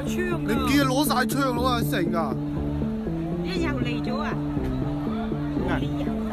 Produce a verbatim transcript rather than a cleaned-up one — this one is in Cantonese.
槍你唔見佢攞晒槍攞晒成㗎？ 一又嚟咗啊！ 係。